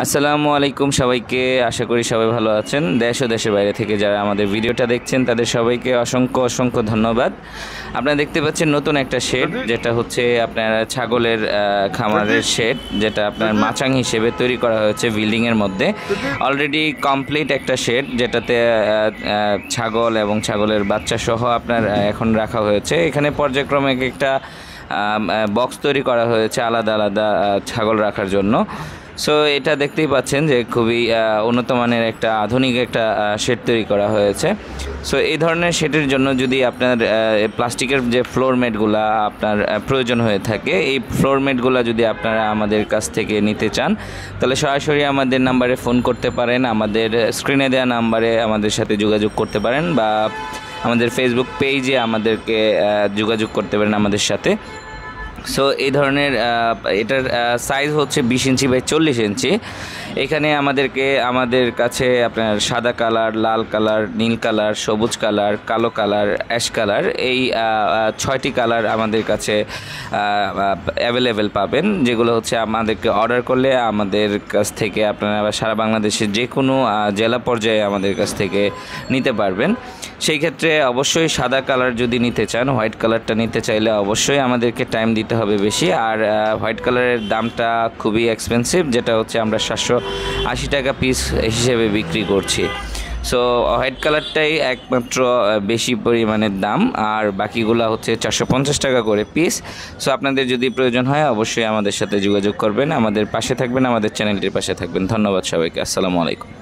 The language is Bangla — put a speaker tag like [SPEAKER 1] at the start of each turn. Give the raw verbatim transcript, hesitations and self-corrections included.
[SPEAKER 1] আসসালামু আলাইকুম সবাইকে। আশা করি সবাই ভালো আছেন। দেশ ও দেশের বাইরে থেকে যারা আমাদের ভিডিওটা দেখছেন তাদের সবাইকে অসংখ্য অসংখ্য ধন্যবাদ। আপনারা দেখতে পাচ্ছেন নতুন একটা শেড, যেটা হচ্ছে আপনার ছাগলের খামারের শেড, যেটা আপনার মাচাং হিসেবে তৈরি করা হয়েছে বিল্ডিংয়ের মধ্যে। অলরেডি কমপ্লিট একটা শেড, যেটাতে ছাগল এবং ছাগলের বাচ্চা সহ আপনার এখন রাখা হয়েছে। এখানে পর্যায়ক্রমে একটা বক্স তৈরি করা হয়েছে আলাদা আলাদা ছাগল রাখার জন্য। সো এটা দেখতেই পাচ্ছেন যে খুবই উন্নত মানের একটা আধুনিক একটা শেড তৈরি করা হয়েছে। সো এই ধরনের শেডের জন্য যদি আপনার প্লাস্টিকের যে ফ্লোর ম্যাটগুলো আপনার প্রয়োজন হয়ে থাকে, এই ফ্লোর ম্যাটগুলো যদি আপনারা আমাদের কাছ থেকে নিতে চান তাহলে সরাসরি আমাদের নাম্বারে ফোন করতে পারেন, আমাদের স্ক্রিনে দেওয়া নাম্বারে আমাদের সাথে যোগাযোগ করতে পারেন, বা আমাদের ফেসবুক পেজে আমাদেরকে যোগাযোগ করতে পারেন আমাদের সাথে। সো এই ধরনের এটার সাইজ হচ্ছে বিশ ইঞ্চি বাই চল্লিশ ইঞ্চি। এখানে আমাদেরকে আমাদের কাছে আপনার সাদা কালার, লাল কালার, নীল কালার, সবুজ কালার, কালো কালার, অ্যাশ কালার, এই ছয়টি কালার আমাদের কাছে অ্যাভেলেবেল পাবেন, যেগুলো হচ্ছে আমাদেরকে অর্ডার করলে আমাদের কাছ থেকে আপনারা সারা বাংলাদেশের যে কোনো জেলা পর্যায়ে আমাদের কাছ থেকে নিতে পারবেন। সেই ক্ষেত্রে অবশ্যই সাদা কালার যদি নিতে চান, হোয়াইট কালারটা নিতে চাইলে অবশ্যই আমাদেরকে টাইম দিতে হবে বেশি। আর হোয়াইট কালারের দামটা খুবই এক্সপেন্সিভ, যেটা হচ্ছে আমরা সাতশো আশি টাকা পিস হিসেবে বিক্রি করছি। সো হোয়াইট কালারটাই একমাত্র বেশি পরিমাণের দাম, আর বাকিগুলো হচ্ছে চারশো পঞ্চাশ টাকা করে পিস। সো আপনাদের যদি প্রয়োজন হয় অবশ্যই আমাদের সাথে যোগাযোগ করবেন, আমাদের পাশে থাকবেন, আমাদের চ্যানেলটির পাশে থাকবেন। ধন্যবাদ সবাইকে। আসসালামু আলাইকুম।